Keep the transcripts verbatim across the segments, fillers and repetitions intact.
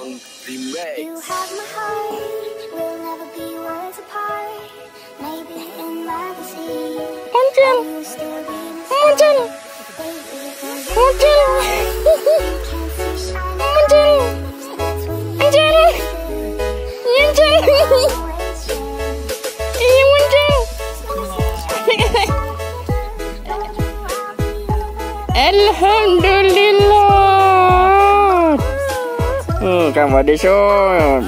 Jabang Remix. You have my heart, we'll never be worlds apart. Maybe in magazine, Angel, you still be Angel, Angel, Angel, Angel, Angel, iya Angel. Alhamdulillah. Hmm, kamu di shot.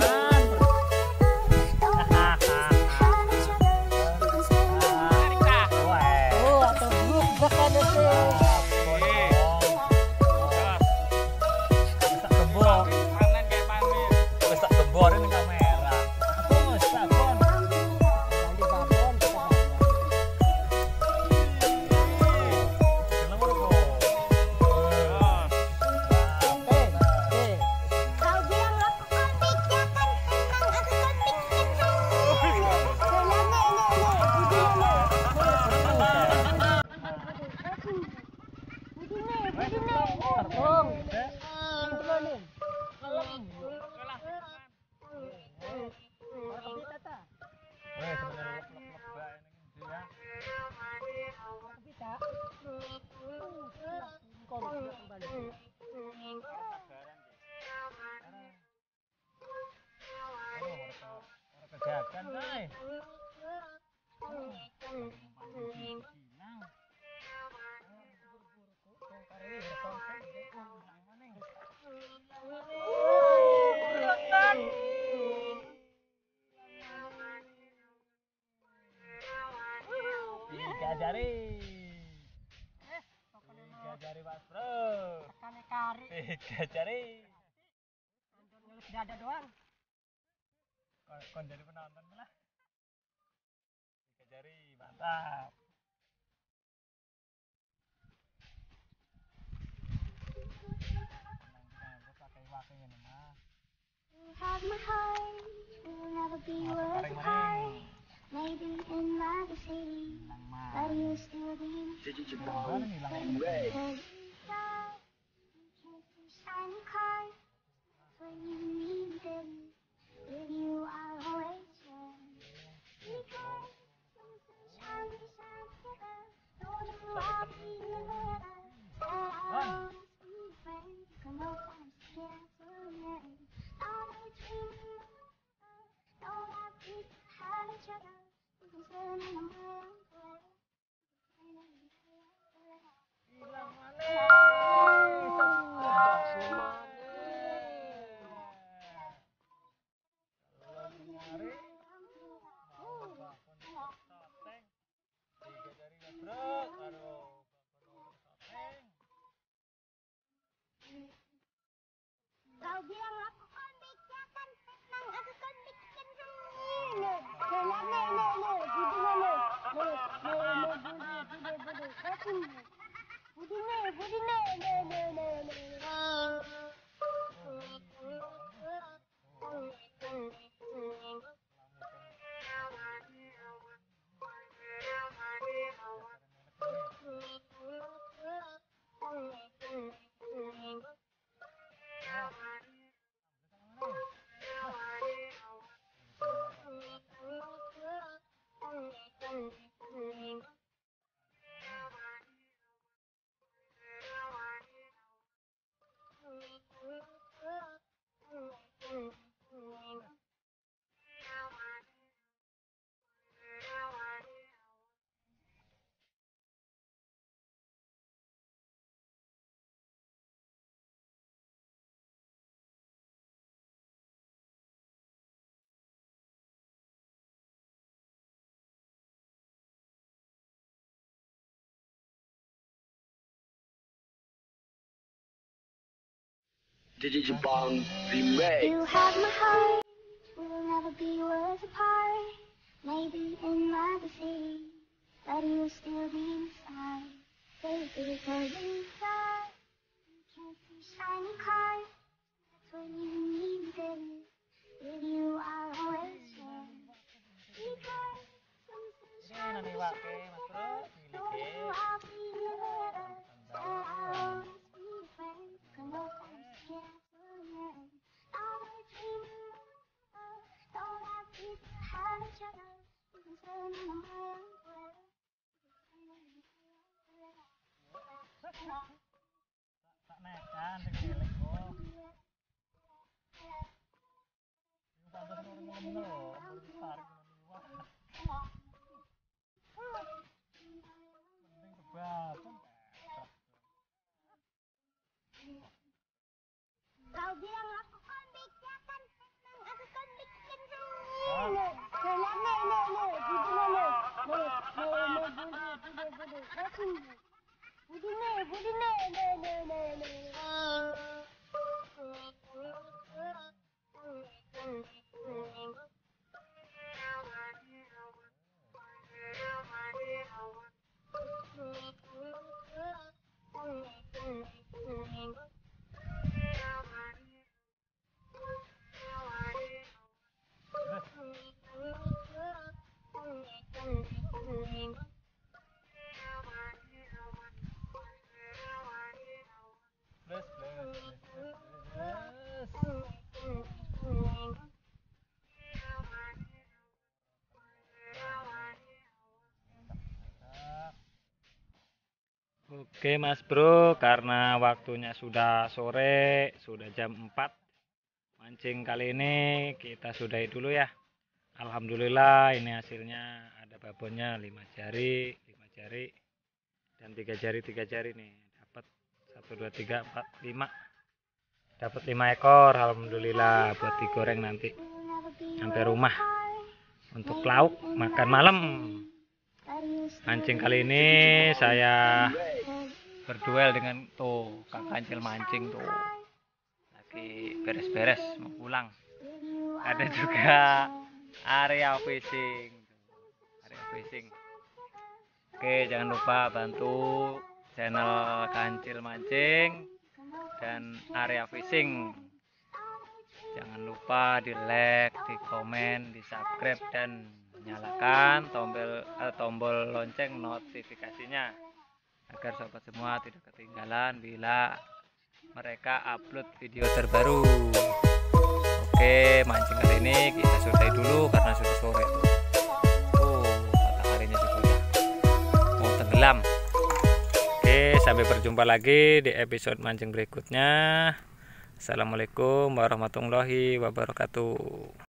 Jari, tiga jari mas bro, tiga jari, Dada doang. kon jadi penonton lah, tiga jari mantap. Pakai wakil ini mah. You have my heart, we'll never be worlds apart. Maybe in magazine, but you still be Jabang Remix. shiny cars when you need them. With you, I'll always share. Because sunshine shines together, know you I'll be there. I'll be friends, come on, I'm scared to end. I'll be dreaming, know that we can have each other. We can turn in a million ways. Kau bilang aku komik, ya kan senang aku komik kan senang. Nah, nah, nah, nah, nah, budinya nah, nah, nah, nah, budi, budi, budi, budinya, budinya, nah, nah, nah, nah. Jabang Remix. You have my heart, we'll never be worlds apart. Maybe in magazine, but you still be inside. Baby, cause inside, you can't see shiny cars. That's when you need them. With you, I'll always share. Because some sunshine Ini will wakil shine mas bro, together. Know you, I'll be there. I'll always be friends. Come on, I'm scared to end. I'll Tak nekan sing elek kok. Iku pantes ngono-ngono lho, mulai ditarik ngono. Wah. Mending kebasan. Kau bilang aku konbik ya kan? Memang aku konbik kan semua. Nih, nih, nih, nih, nih, budi nih, nih, nih, nih, budi, budi, budi, budi nih, budi nih, nih, nih, nih, nih. Plus, plus, plus, plus. Oke Mas Bro, karena waktunya sudah sore, sudah jam empat. Mancing kali ini kita sudahi dulu ya. Alhamdulillah ini hasilnya ada babonnya lima jari, lima jari dan tiga jari, tiga jari nih. Dapat satu dua tiga empat lima. Dapat lima ekor, alhamdulillah buat digoreng nanti sampai rumah untuk lauk makan malam. Mancing kali ini saya berduel dengan tuh Kang Kancil mancing tuh. Lagi beres-beres mau pulang. Ada juga area fishing. Area fishing. Oke, jangan lupa bantu channel Kancil Mancing dan area fishing. Jangan lupa di like, di komen, di subscribe dan nyalakan tombol eh, tombol lonceng notifikasinya agar sobat semua tidak ketinggalan bila mereka upload video terbaru. Oke, mancing kali ini kita sudahi dulu karena sudah sore tuh. Tuh, mataharinya juga udah mau tenggelam. Oke, sampai berjumpa lagi di episode mancing berikutnya. Assalamualaikum warahmatullahi wabarakatuh.